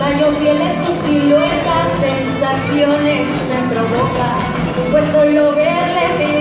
Extraño fieles tu silueta, sensaciones me provoca, pues solo verle me